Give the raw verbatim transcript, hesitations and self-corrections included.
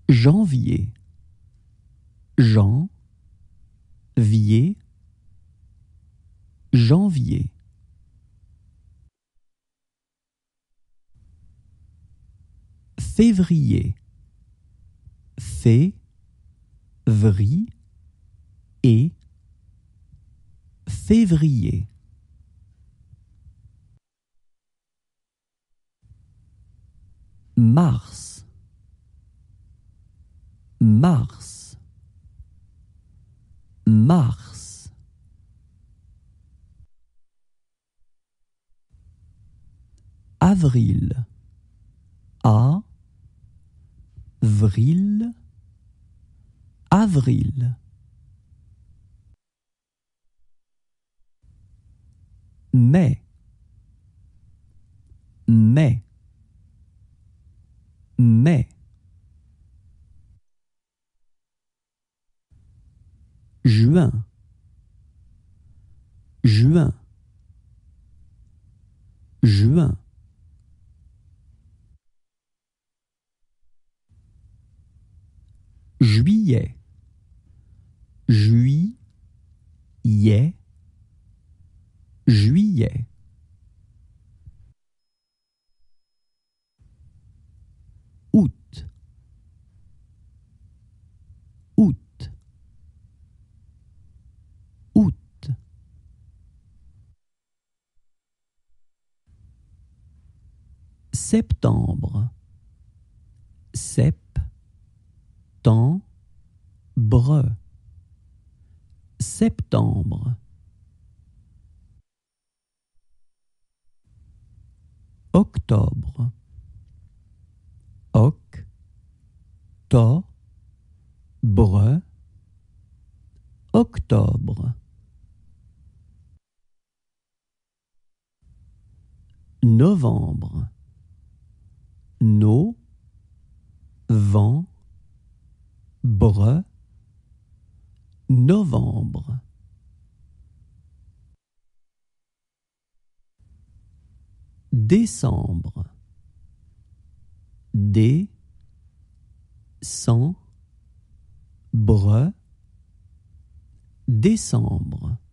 Janvier, Jan, vier, janvier. Février, fé, vri, et, février. Mars, mars, mars. Avril, a, vril, avril. Mai, mai, mai. Juin, juin, juin. Juillet, juillet, juillet. Août, août, août. Septembre, sep, temps, bre, septembre. Octobre, oc, to, bre, octobre. Novembre, no, vent, bre, novembre. Décembre, dé, cent, bre, décembre.